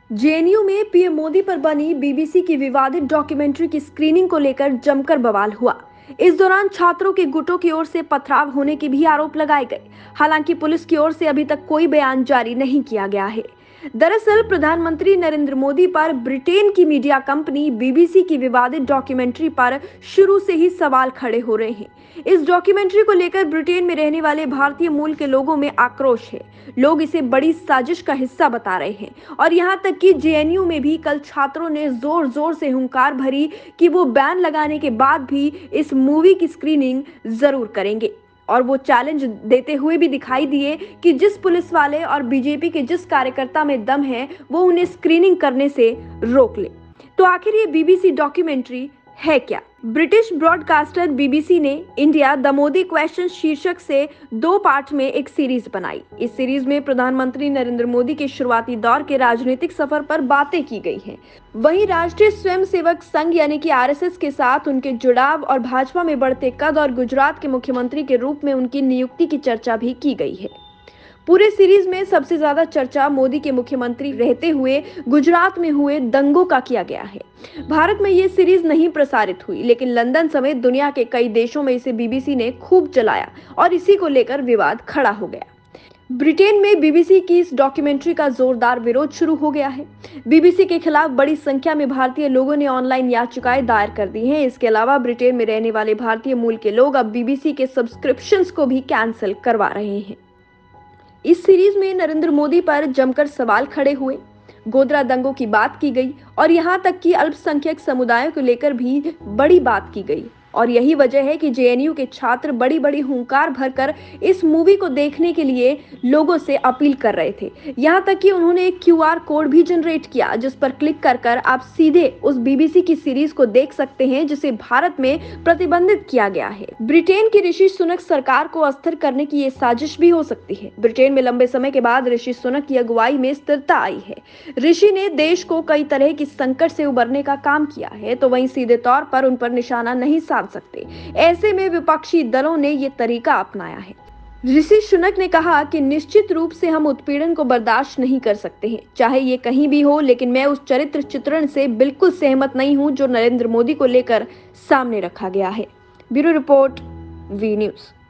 JNU में PM Modi पर बनी बीबीसी की विवादित डॉक्यूमेंट्री की स्क्रीनिंग को लेकर जमकर बवाल हुआ। इस दौरान छात्रों के गुटों की ओर से पथराव होने के भी आरोप लगाए गए। हालांकि पुलिस की ओर से अभी तक कोई बयान जारी नहीं किया गया है। दरअसल प्रधानमंत्री नरेंद्र मोदी पर ब्रिटेन की मीडिया कंपनी बीबीसी की विवादित डॉक्यूमेंट्री पर शुरू से ही सवाल खड़े हो रहे हैं। इस डॉक्यूमेंट्री को लेकर ब्रिटेन में रहने वाले भारतीय मूल के लोगों में आक्रोश है। लोग इसे बड़ी साजिश का हिस्सा बता रहे हैं और यहां तक कि जेएनयू में भी कल छात्रों ने जोर जोर से हुंकार भरी कि वो बैन लगाने के बाद भी इस मूवी की स्क्रीनिंग जरूर करेंगे। और वो चैलेंज देते हुए भी दिखाई दिए कि जिस पुलिस वाले और बीजेपी के जिस कार्यकर्ता में दम है वो उन्हें स्क्रीनिंग करने से रोक ले। तो आखिर ये बीबीसी डॉक्यूमेंट्री है क्या? ब्रिटिश ब्रॉडकास्टर बीबीसी ने इंडिया द मोदी क्वेश्चन शीर्षक से 2 पार्ट में एक सीरीज बनाई। इस सीरीज में प्रधानमंत्री नरेंद्र मोदी के शुरुआती दौर के राजनीतिक सफर पर बातें की गई हैं। वहीं राष्ट्रीय स्वयंसेवक संघ यानी कि आरएसएस के साथ उनके जुड़ाव और भाजपा में बढ़ते कद और गुजरात के मुख्यमंत्री के रूप में उनकी नियुक्ति की चर्चा भी की गई है। पूरे सीरीज में सबसे ज्यादा चर्चा मोदी के मुख्यमंत्री रहते हुए गुजरात में हुए दंगों का किया गया है। भारत में ये सीरीज नहीं प्रसारित हुई, लेकिन लंदन समेत दुनिया के कई देशों में इसे बीबीसी ने खूब चलाया और इसी को लेकर विवाद खड़ा हो गया। ब्रिटेन में बीबीसी की इस डॉक्यूमेंट्री का जोरदार विरोध शुरू हो गया है। बीबीसी के खिलाफ बड़ी संख्या में भारतीय लोगों ने ऑनलाइन याचिकाएं दायर कर दी हैं। इसके अलावा ब्रिटेन में रहने वाले भारतीय मूल के लोग अब बीबीसी के सब्सक्रिप्शंस को भी कैंसिल करवा रहे हैं। इस सीरीज में नरेंद्र मोदी पर जमकर सवाल खड़े हुए, गोधरा दंगों की बात की गई और यहां तक कि अल्पसंख्यक समुदायों को लेकर भी बड़ी बात की गई। और यही वजह है कि जेएनयू के छात्र बड़ी बड़ी हुंकार भरकर इस मूवी को देखने के लिए लोगों से अपील कर रहे थे। यहां तक कि उन्होंने एक क्यूआर कोड भी जनरेट किया जिस पर क्लिक कर आप सीधे उस बीबीसी की सीरीज को देख सकते हैं जिसे भारत में प्रतिबंधित किया गया है। ब्रिटेन की ऋषि सुनक सरकार को अस्थिर करने की ये साजिश भी हो सकती है। ब्रिटेन में लंबे समय के बाद ऋषि सुनक की अगुवाई में स्थिरता आई है। ऋषि ने देश को कई तरह की संकट से उबरने का काम किया है, तो वहीं सीधे तौर पर उन पर निशाना नहीं साध सकते। ऐसे में विपक्षी दलों ने ये तरीका अपनाया है। ऋषि सुनक ने कहा कि निश्चित रूप से हम उत्पीड़न को बर्दाश्त नहीं कर सकते हैं, चाहे ये कहीं भी हो, लेकिन मैं उस चरित्र चित्रण से बिल्कुल सहमत नहीं हूं जो नरेंद्र मोदी को लेकर सामने रखा गया है। Bureau report, V news.